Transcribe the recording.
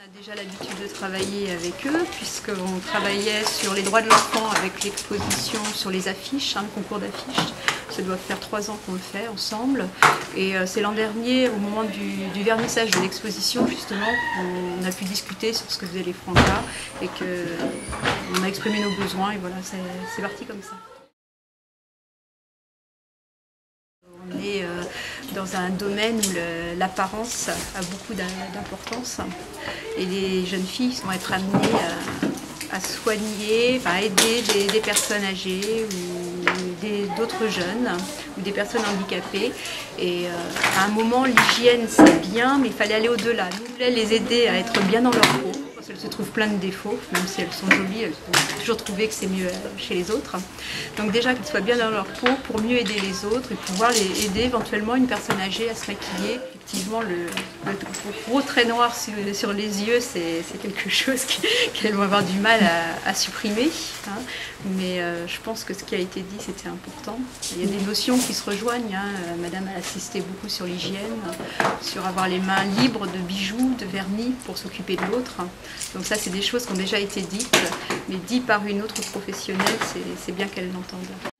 On a déjà l'habitude de travailler avec eux puisqu'on travaillait sur les droits de l'enfant avec l'exposition sur les affiches, le concours d'affiches. Ça doit faire 3 ans qu'on le fait ensemble. Et c'est l'an dernier, au moment du vernissage de l'exposition, justement, on a pu discuter sur ce que faisaient les Francas et qu'on a exprimé nos besoins et voilà, c'est parti comme ça. On est dans un domaine où l'apparence a beaucoup d'importance et les jeunes filles vont être amenées à soigner, à aider des personnes âgées ou d'autres jeunes ou des personnes handicapées. Et à un moment, l'hygiène c'est bien, mais il fallait aller au-delà. Nous voulions les aider à être bien dans leur peau. Elles se trouvent plein de défauts, même si elles sont jolies, elles ont toujours trouvé que c'est mieux chez les autres. Donc déjà qu'elles soient bien dans leur peau pour mieux aider les autres et pouvoir les aider éventuellement une personne âgée à se maquiller. Effectivement, le gros trait noir sur les yeux, c'est quelque chose qu'elles vont avoir du mal à supprimer. Mais je pense que ce qui a été dit, c'était important. Il y a des notions qui se rejoignent. Madame a insisté beaucoup sur l'hygiène, sur avoir les mains libres de bijoux, de vernis pour s'occuper de l'autre. Donc ça, c'est des choses qui ont déjà été dites, mais dites par une autre professionnelle, c'est bien qu'elle l'entende.